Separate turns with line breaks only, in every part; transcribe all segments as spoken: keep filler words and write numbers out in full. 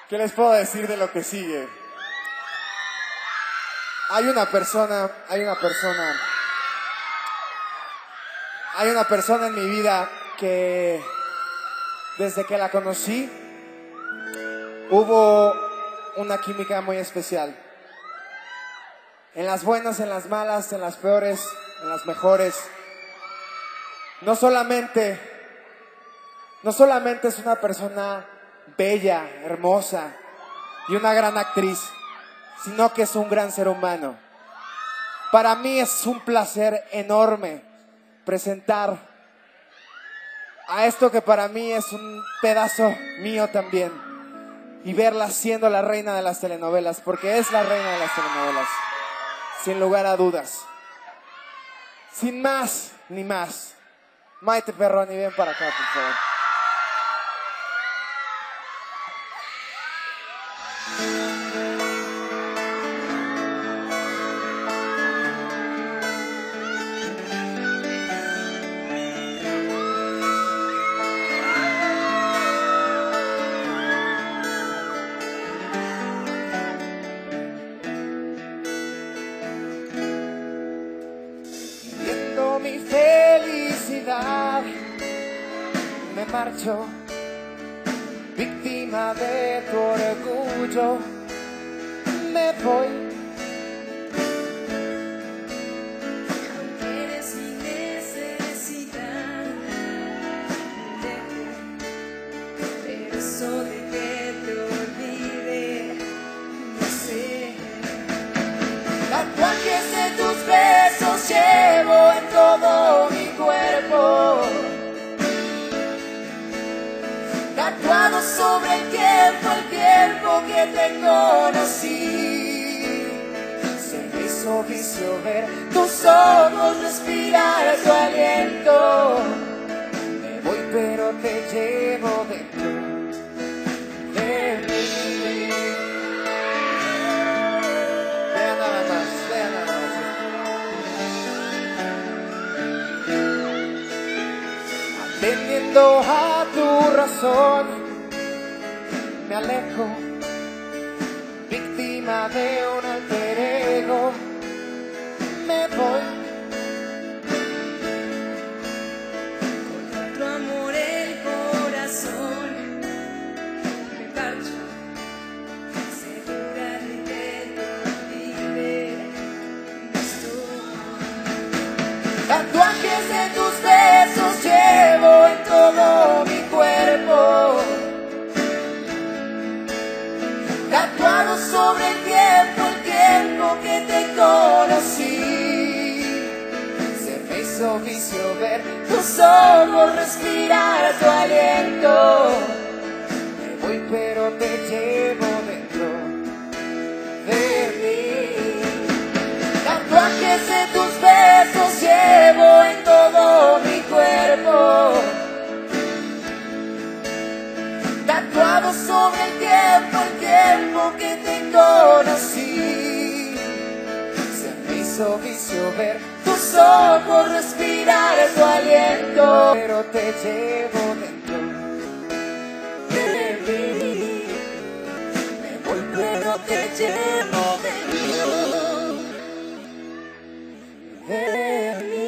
¿Qué les puedo decir de lo que sigue? Hay una persona, hay una persona, hay una persona en mi vida que desde que la conocí hubo una química muy especial. En las buenas, en las malas, en las peores, en las mejores. No solamente, no solamente es una persona bella, hermosa y una gran actriz, sino que es un gran ser humano. Para mí es un placer enorme presentar a esto que para mí es un pedazo mío también y verla siendo la reina de las telenovelas, porque es la reina de las telenovelas, sin lugar a dudas. Sin más ni más, Maite Perroni, ven para acá, por favor. Mi felicidad me marcho, víctima de tu orgullo, me voy.
Eres mi necesidad, pero eso de que te olvide, no sé.
Tatuajes de tus besos llevo en todo mi cuerpo, tatuado sobre el tiempo, el tiempo que te conocí. Se me hizo vicio ver tus ojos, respirar tu aliento. Me voy pero te llevo dentro de mí. Vean nada más, vean nada más. Atendiendo a tu razón, me alejo, víctima de un alter ego, me voy.
Con otro amor el corazón me parcho, segura de que te olvide, no estoy.
Tatuajes de tus besos llevo en todo mi cuerpo, tatuado sobre el tiempo, el tiempo que te conocí. Se me hizo vicio ver tus ojos, respirar tu aliento. Me voy pero te llevo dentro de mí. Tatuajes de tus besos llevo en todo mi cuerpo, tatuado sobre el tiempo, el tiempo que te conocí. Se me hizo vicio ver tus ojos, respirar tu aliento, pero te llevo dentro de mí. Me voy pero te llevo dentro de mí.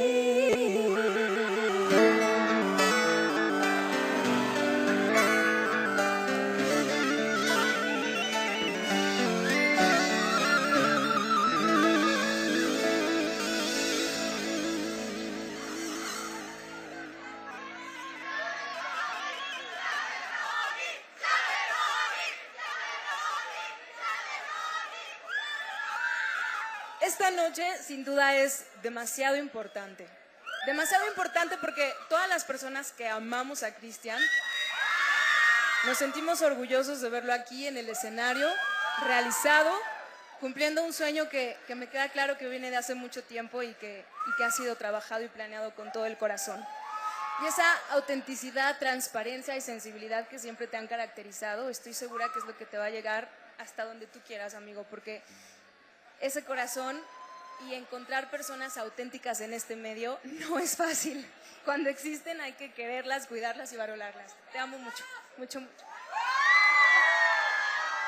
Esta noche sin duda es demasiado importante, demasiado importante porque todas las personas que amamos a Cristian nos sentimos orgullosos de verlo aquí en el escenario, realizado, cumpliendo un sueño que, que me queda claro que viene de hace mucho tiempo y que, y que ha sido trabajado y planeado con todo el corazón. Y esa autenticidad, transparencia y sensibilidad que siempre te han caracterizado, estoy segura que es lo que te va a llegar hasta donde tú quieras, amigo, porque ese corazón y encontrar personas auténticas en este medio no es fácil. Cuando existen hay que quererlas, cuidarlas y valorarlas. Te amo mucho, mucho, mucho.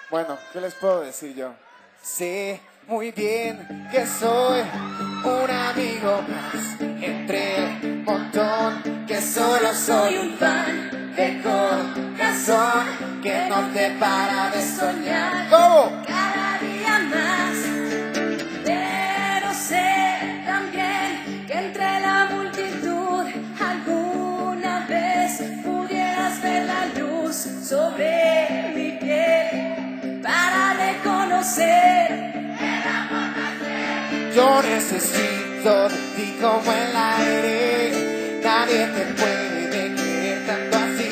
Bueno, ¿qué les puedo decir yo? Sé muy bien que soy un amigo más entre el montón, que solo soy un fan de corazón que no te para de soñar. ¿Cómo?
Cada día más, pero sé también que entre la multitud alguna vez pudieras ver la luz sobre mi piel para reconocer el amor más de.
Yo necesito de ti como el aire, nadie te puede querer tanto así.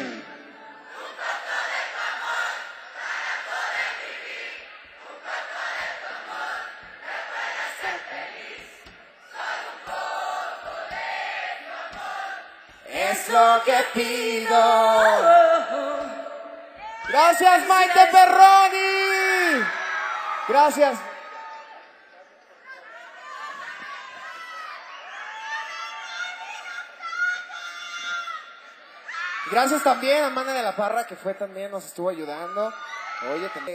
Es lo que pido. Gracias, Maite Perroni. Gracias. Gracias también a Mana de la Parra, que fue también, nos estuvo ayudando. Oye, también.